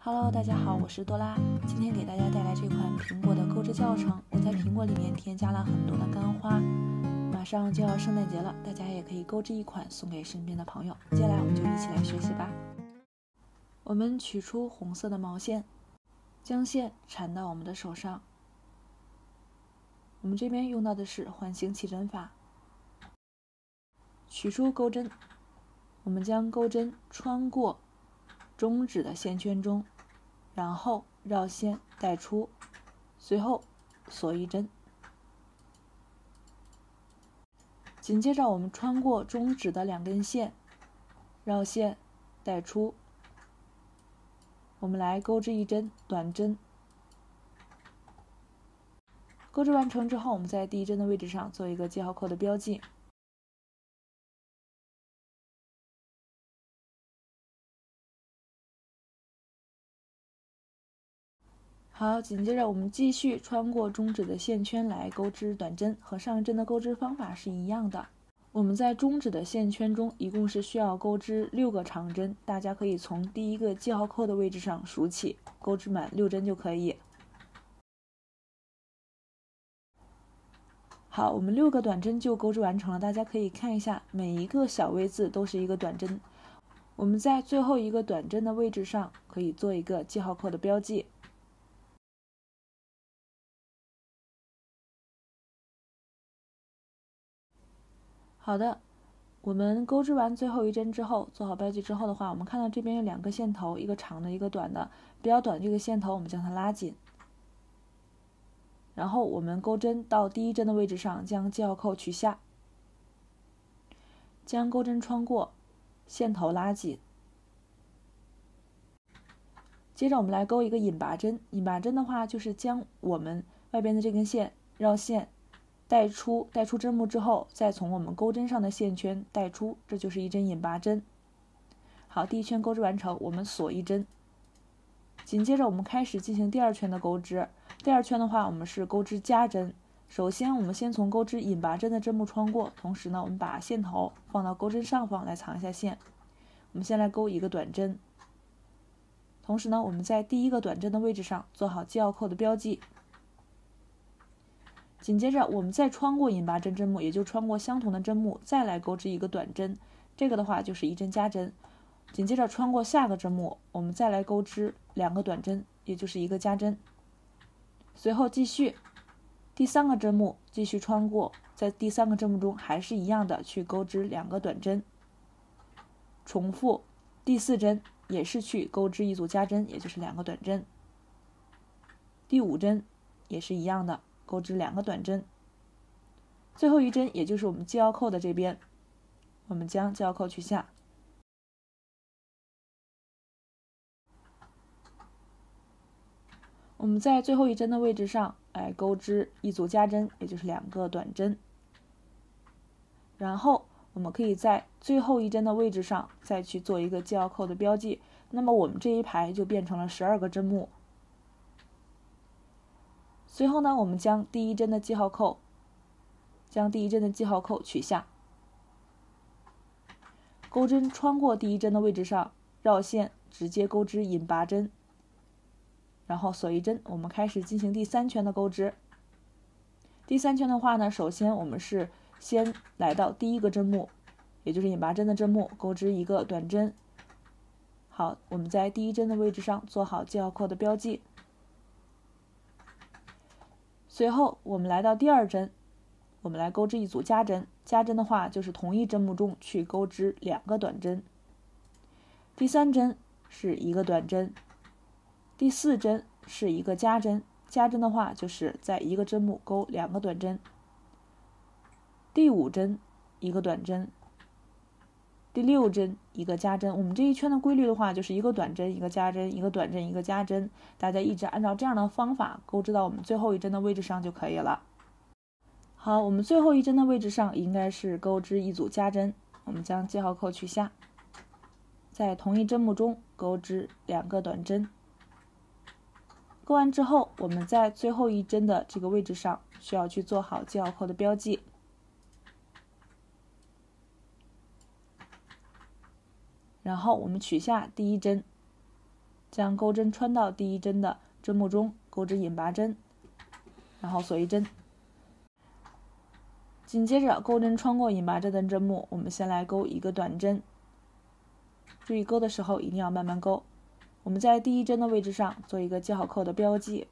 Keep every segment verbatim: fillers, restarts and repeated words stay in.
Hello， 大家好，我是多拉。今天给大家带来这款苹果的购置教程。我在苹果里面添加了很多的干花，马上就要圣诞节了，大家也可以购置一款送给身边的朋友。接下来我们就一起来学习吧。我们取出红色的毛线，将线缠到我们的手上。我们这边用到的是环形起针法。取出钩针，我们将钩针穿过中指的线圈中，然后绕线带出，随后锁一针。紧接着我们穿过中指的两根线，绕线带出，我们来钩织一针短针。钩织完成之后，我们在第一针的位置上做一个记号扣的标记。好，紧接着我们继续穿过中指的线圈来钩织短针，和上一针的钩织方法是一样的。我们在中指的线圈中一共是需要钩织六个长针，大家可以从第一个记号扣的位置上数起，钩织满六针就可以。好，我们六个短针就钩织完成了，大家可以看一下，每一个小 V 字都是一个短针。我们在最后一个短针的位置上可以做一个记号扣的标记。好的，我们钩织完最后一针之后，做好标记之后的话，我们看到这边有两个线头，一个长的，一个短的。比较短的这个线头，我们将它拉紧，然后我们钩针到第一针的位置上，将记号扣取下，将钩针穿过，线头拉紧。接着我们来钩一个引拔针，引拔针的话就是将我们外边的这根线绕线带出，带出针目之后，再从我们钩针上的线圈带出，这就是一针引拔针。好，第一圈钩织完成，我们锁一针。紧接着我们开始进行第二圈的钩织。第二圈的话，我们是钩织加针。首先我们先从钩织引拔针的针目穿过，同时呢，我们把线头放到钩针上方来藏一下线。我们先来钩一个短针，同时呢，我们在第一个短针的位置上做好记号扣的标记。紧接着我们再穿过引拔针针目，也就穿过相同的针目，再来钩织一个短针，这个的话就是一针加针。紧接着穿过下个针目，我们再来钩织两个短针，也就是一个加针。随后继续第三个针目继续穿过，在第三个针目中还是一样的去钩织两个短针。重复第四针也是去钩织一组加针，也就是两个短针。第五针也是一样的，钩织两个短针。最后一针也就是我们记号扣的这边，我们将记号扣取下。我们在最后一针的位置上来钩织一组加针，也就是两个短针。然后我们可以在最后一针的位置上再去做一个记号扣的标记，那么我们这一排就变成了十二个针目。随后呢，我们将第一针的记号扣，将第一针的记号扣取下，钩针穿过第一针的位置上，绕线直接钩织引拔针，然后锁一针。我们开始进行第三圈的钩织。第三圈的话呢，首先我们是先来到第一个针目，也就是引拔针的针目，钩织一个短针。好，我们在第一针的位置上做好记号扣的标记。随后我们来到第二针，我们来钩织一组加针。加针的话就是同一针目中去钩织两个短针。第三针是一个短针，第四针是一个加针，加针的话就是在一个针目钩两个短针。第五针一个短针，第六针一个加针。我们这一圈的规律的话就是一个短针一个加针，一个短针一个加针，大家一直按照这样的方法钩织到我们最后一针的位置上就可以了。好，我们最后一针的位置上应该是钩织一组加针，我们将记号扣取下，在同一针目中钩织两个短针。钩完之后，我们在最后一针的这个位置上需要去做好记号扣的标记。然后我们取下第一针， 将钩针穿到第一针的针目中，钩织引拔针，然后锁一针。紧接着钩针穿过引拔针的针目，我们先来钩一个短针。注意钩的时候一定要慢慢钩。我们在第一针的位置上做一个记好扣的标记。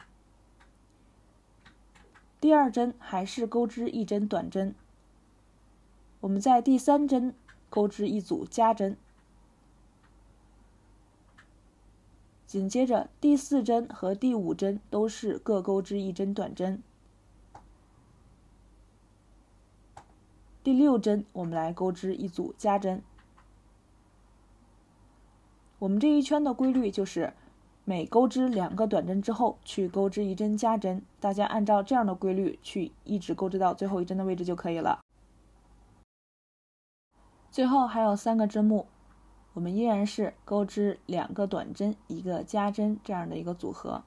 第二针还是钩织一针短针。我们在第三针钩织一组加针。紧接着第四针和第五针都是各钩织一针短针。第六针我们来钩织一组加针。我们这一圈的规律就是每钩织两个短针之后去钩织一针加针，大家按照这样的规律去一直钩织到最后一针的位置就可以了。最后还有三个针目，我们依然是钩织两个短针一个加针这样的一个组合。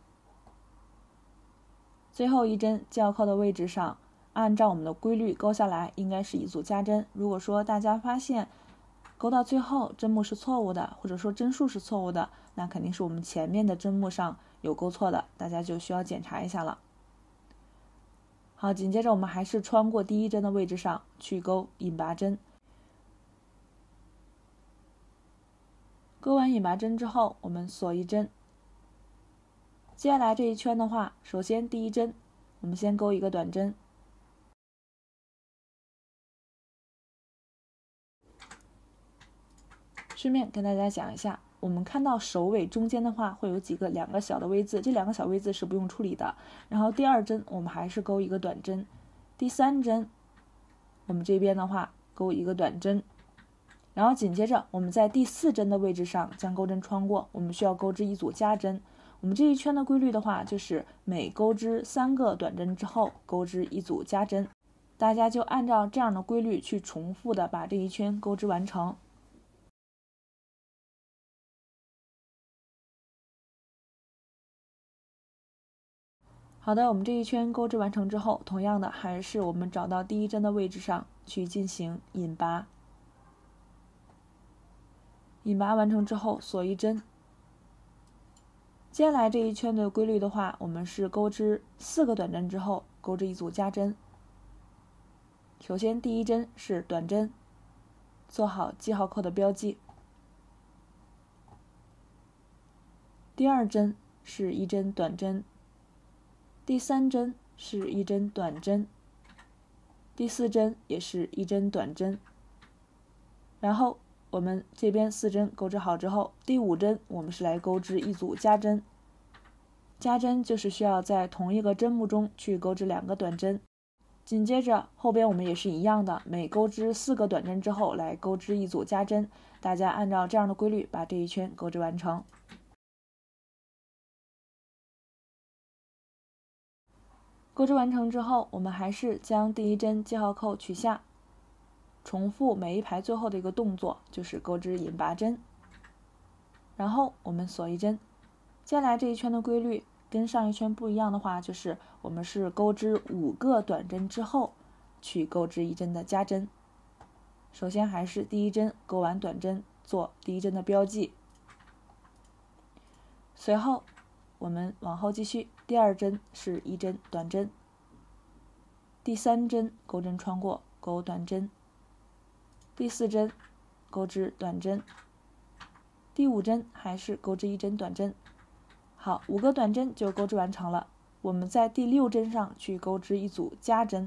最后一针记号扣的位置上，按照我们的规律钩下来应该是一组加针。如果说大家发现钩到最后针目是错误的，或者说针数是错误的，那肯定是我们前面的针目上有钩错的，大家就需要检查一下了。好，紧接着我们还是穿过第一针的位置上去钩引拔针。钩完引拔针之后，我们锁一针。接下来这一圈的话，首先第一针我们先钩一个短针。顺便跟大家讲一下，我们看到首尾中间的话会有几个两个小的 V 字，这两个小 V 字是不用处理的。然后第二针我们还是钩一个短针，第三针我们这边的话钩一个短针，然后紧接着我们在第四针的位置上将钩针穿过，我们需要钩织一组加针。我们这一圈的规律的话，就是每钩织三个短针之后钩织一组加针，大家就按照这样的规律去重复的把这一圈钩织完成。好的，我们这一圈钩织完成之后，同样的还是我们找到第一针的位置上去进行引拔。引拔完成之后锁一针。接下来这一圈的规律的话，我们是钩织四个短针之后钩织一组加针。首先第一针是短针，做好记号扣的标记。第二针是一针短针。第三针是一针短针，第四针也是一针短针。然后我们这边四针钩织好之后，第五针我们是来钩织一组加针。加针就是需要在同一个针目中去钩织两个短针。紧接着后边我们也是一样的，每钩织四个短针之后来钩织一组加针，大家按照这样的规律把这一圈钩织完成。钩织完成之后，我们还是将第一针记号扣取下，重复每一排最后的一个动作，就是钩织引拔针。然后我们锁一针。接下来这一圈的规律跟上一圈不一样的话，就是我们是钩织五个短针之后去钩织一针的加针。首先还是第一针钩完短针，做第一针的标记。随后我们往后继续，第二针是一针短针，第三针钩针穿过，钩短针，第四针钩织短针，第五针还是钩织一针短针。好，五个短针就钩织完成了。我们在第六针上去钩织一组加针，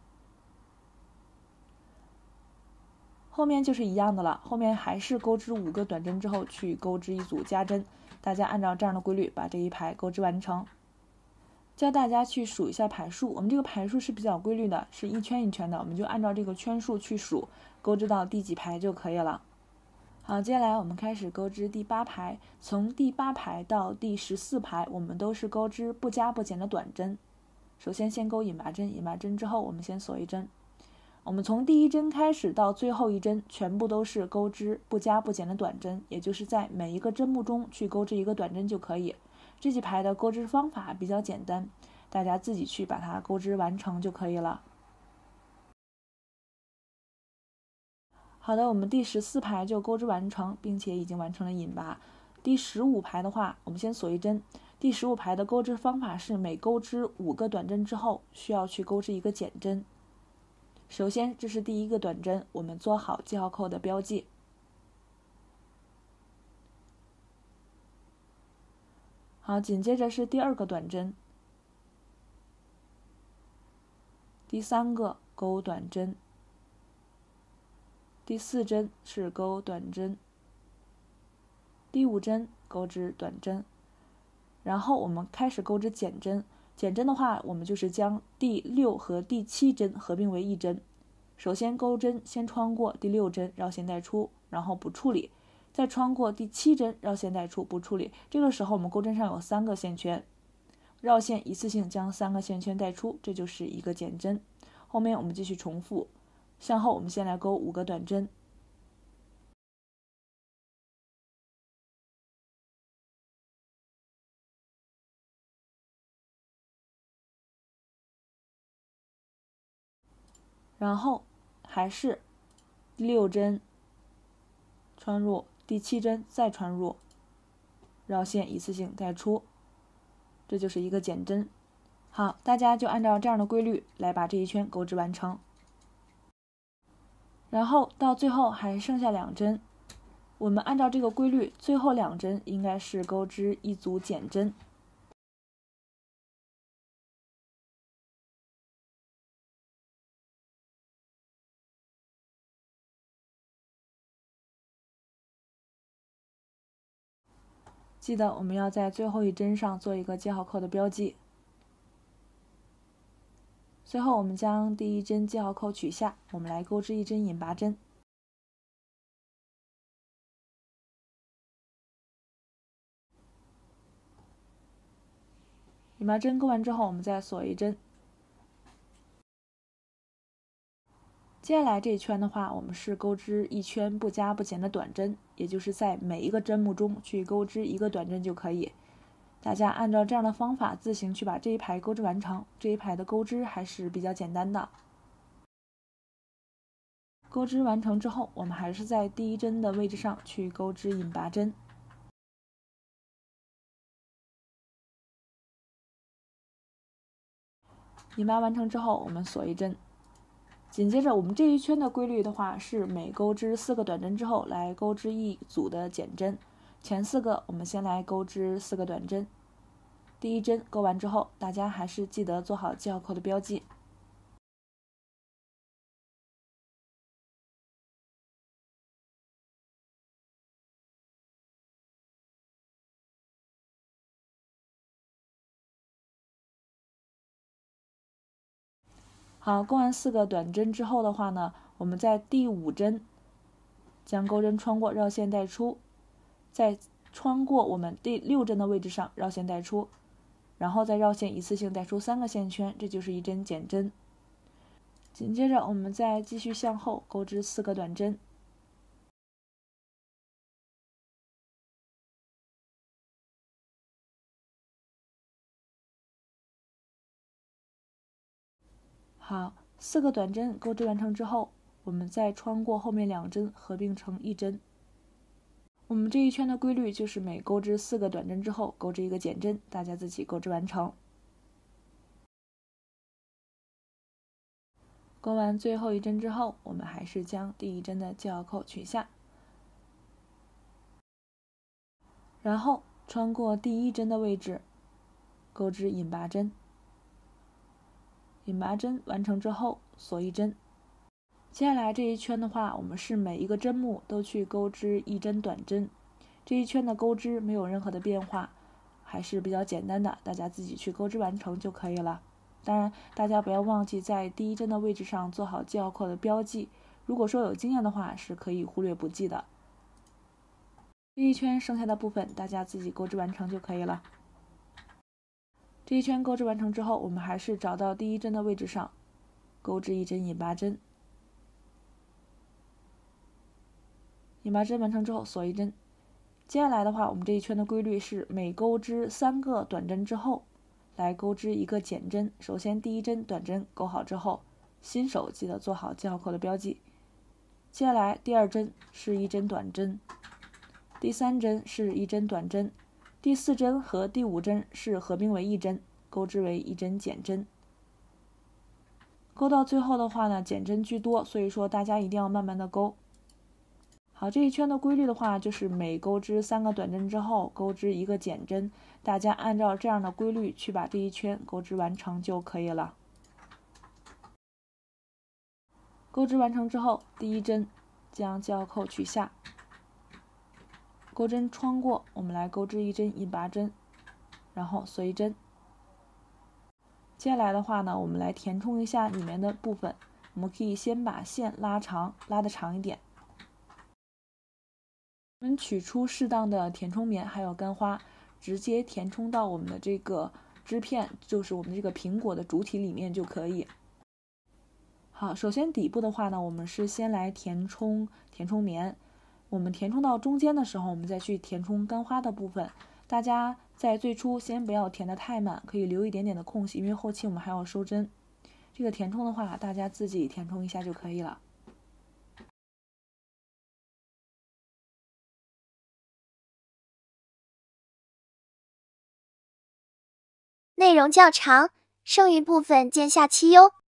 后面就是一样的了，后面还是钩织五个短针之后去钩织一组加针，大家按照这样的规律把这一排钩织完成。教大家去数一下排数，我们这个排数是比较规律的，是一圈一圈的，我们就按照这个圈数去数，钩织到第几排就可以了。好，接下来我们开始钩织第八排，从第八排到第十四排，我们都是钩织不加不减的短针。首先先钩引拔针，引拔针之后我们先锁一针。我们从第一针开始到最后一针，全部都是钩织不加不减的短针，也就是在每一个针目中去钩织一个短针就可以。这几排的钩织方法比较简单，大家自己去把它钩织完成就可以了。好的，我们第十四排就钩织完成，并且已经完成了引拔。第第十五排的话，我们先锁一针。第十五排的钩织方法是每钩织五个短针之后，需要去钩织一个减针。首先，这是第一个短针，我们做好记号扣的标记。好，紧接着是第二个短针，第三个钩短针，第四针是钩短针，第五针钩织短针，然后我们开始钩织减针。减针的话，我们就是将第六和第七针合并为一针。首先钩针先穿过第六针，绕线带出，然后不处理，再穿过第七针，绕线带出，不处理。这个时候我们钩针上有三个线圈，绕线一次性将三个线圈带出，这就是一个减针。后面我们继续重复，向后我们先来钩五个短针。然后还是第六针穿入，第七针再穿入，绕线一次性带出，这就是一个减针。好，大家就按照这样的规律来把这一圈钩织完成。然后到最后还剩下两针，我们按照这个规律，最后两针应该是钩织一组减针。记得我们要在最后一针上做一个记号扣的标记。最后我们将第一针记号扣取下，我们来钩织一针引拔针。引拔针钩完之后，我们再锁一针。接下来这一圈的话，我们是钩织一圈不加不减的短针，也就是在每一个针目中去钩织一个短针就可以。大家按照这样的方法自行去把这一排钩织完成，这一排的钩织还是比较简单的。钩织完成之后，我们还是在第一针的位置上去钩织引拔针。引拔完成之后，我们锁一针。紧接着我们这一圈的规律的话是每钩织四个短针之后来钩织一组的减针。前四个我们先来钩织四个短针，第一针钩完之后，大家还是记得做好记号扣的标记。好，钩完四个短针之后的话呢，我们在第五针将钩针穿过，绕线带出，再穿过我们第六针的位置上绕线带出，然后再绕线一次性带出三个线圈，这就是一针减针。紧接着我们再继续向后钩织四个短针。好，四个短针钩织完成之后，我们再穿过后面两针合并成一针。我们这一圈的规律就是每钩织四个短针之后钩织一个减针，大家自己钩织完成。钩完最后一针之后，我们还是将第一针的记号扣取下，然后穿过第一针的位置钩织引拔针。引拔针完成之后锁一针。接下来这一圈的话，我们是每一个针目都去钩织一针短针。这一圈的钩织没有任何的变化，还是比较简单的，大家自己去钩织完成就可以了。当然，大家不要忘记在第一针的位置上做好记号扣的标记。如果说有经验的话，是可以忽略不计的。这一圈剩下的部分，大家自己钩织完成就可以了。这一圈钩织完成之后，我们还是找到第一针的位置上，钩织一针引拔针。引拔针完成之后锁一针。接下来的话，我们这一圈的规律是每钩织三个短针之后，来钩织一个减针。首先第一针短针钩好之后，新手记得做好记号扣的标记。接下来第二针是一针短针， 第三针是一针短针，第四针和第五针是合并为一针，钩织为一针减针。钩到最后的话呢，减针居多，所以说大家一定要慢慢的钩。好，这一圈的规律的话，就是每钩织三个短针之后，钩织一个减针，大家按照这样的规律去把这一圈钩织完成就可以了。钩织完成之后，第一针将交扣取下，钩针穿过，我们来钩织一针引拔针，然后随针。接下来的话呢，我们来填充一下里面的部分。我们可以先把线拉长，拉得长一点。我们取出适当的填充棉还有干花，直接填充到我们的这个织片，就是我们这个苹果的主体里面就可以。好，首先底部的话呢，我们是先来填充填充棉。我们填充到中间的时候，我们再去填充干花的部分。大家在最初先不要填得太满，可以留一点点的空隙，因为后期我们还要收针。这个填充的话，大家自己填充一下就可以了。 内容较长，剩余部分见下期哟。